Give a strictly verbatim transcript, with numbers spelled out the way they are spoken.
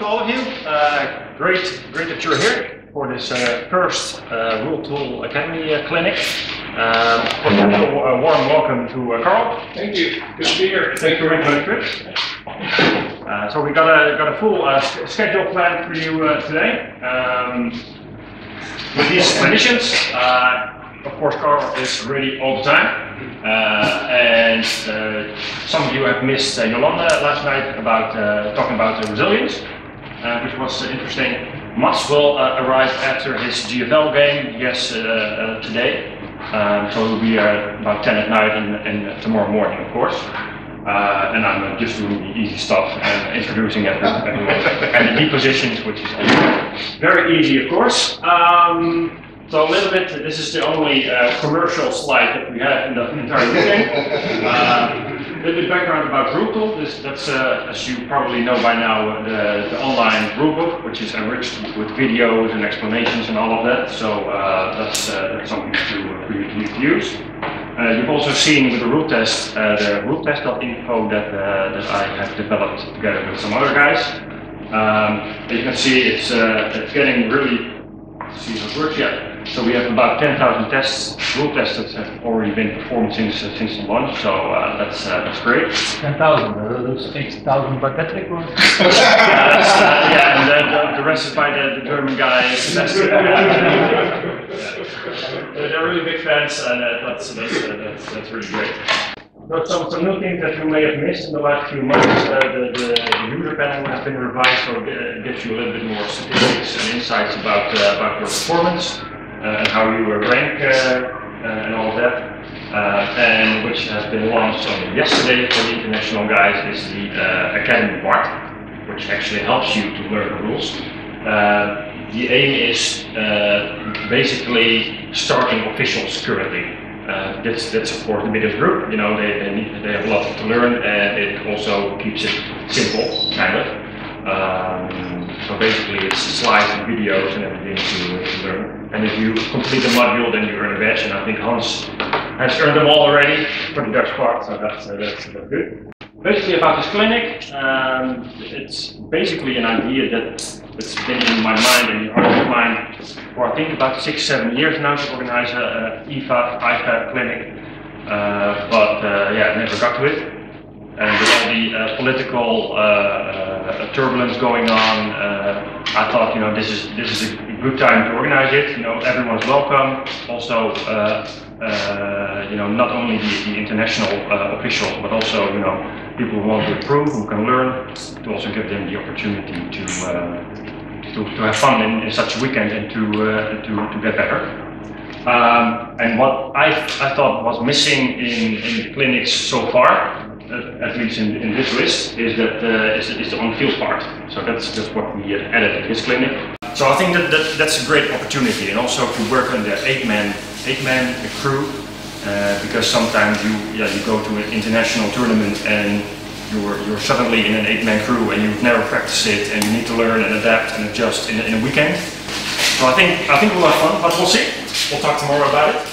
to all of you. Uh, great, great that you're here for this uh, first uh, Ruletest Academy uh, clinic. Um, also, a warm welcome to uh, Carl. Thank you. Good to be here. Thank you for making the trip. Uh, so we got a got a full uh, schedule planned for you uh, today. Um, with these conditions, uh, of course, Carl is ready all the time. Uh, and uh, some of you have missed uh, Yolanda last night about uh, talking about uh, resilience, uh, which was uh, interesting. Mats will uh, arrive after his G F L game, yes, uh, uh, today. Um, so it will be uh, about ten at night and, and tomorrow morning, of course. Uh, and I'm uh, just doing the easy stuff and introducing everyone and the key positions, which is very easy, of course. Um, So a little bit, this is the only uh, commercial slide that we have in the entire weekend. Uh, a little bit background about Ruletest. This, that's, uh, as you probably know by now, the, the online rulebook, which is enriched with videos and explanations and all of that. So uh, that's, uh, that's something to, for you to use. Uh, you've also seen with the Ruletest, uh, the ruletest dot info that, uh, that I have developed together with some other guys. Um, as you can see, it's, uh, it's getting really, see how it works yet. So we have about ten thousand tests, rule tests that have already been performed since uh, since the launch. So uh, that's uh, that's great. ten thousand. Uh, those eight thousand by Patrick. Or? yeah, that's, uh, yeah, and the, the, the rest is by the, the German guy. Sebastian. yeah. They're really big fans, and uh, that's that's, uh, that's that's really great. So some, some new things that you may have missed in the last few months. Uh, the, the, the user panel has been revised, so it gives you a little bit more statistics and insights about uh, about your performance. Uh, and how you rank uh, uh, and all of that, uh, and which has been launched only yesterday for the international guys is the uh, Academy part, which actually helps you to learn the rules. Uh, the aim is uh, basically starting officials currently. Uh, that's, that's of course the biggest group. You know, they they, need, they have a lot to learn, and it also keeps it simple, kind of. Um, so basically, it's slides and videos and everything to, to learn. And if you complete the module, then you earn a badge. And I think Hans has earned them all already for the Dutch part, so that's uh, that's, that's good. Basically, about this clinic, um, it's basically an idea that that's been in my mind and in our mind for I think about six, seven years now to organize a, a I F A, I F A clinic. Uh, but uh, yeah, never got to it. And with all the uh, political uh, uh, turbulence going on, uh, I thought, you know, this is this is a good time to organize it. You know, everyone's welcome. Also, uh, uh, you know, not only the, the international uh, officials, but also, you know, people who want to improve, who can learn, to also give them the opportunity to uh, to, to have fun in, in such a weekend and to uh, to to get better. Um, and what I I thought was missing in in the clinics so far, at least in, in this list, is that uh, is, is the on-field part. So that's just what we added at this clinic. So I think that, that that's a great opportunity, and also to work on the eight-man eight-man crew, uh, because sometimes you yeah you go to an international tournament and you're you're suddenly in an eight-man crew and you've never practiced it, and you need to learn and adapt and adjust in, in a weekend. So I think I think we'll have fun, but we'll see. We'll talk tomorrow about it.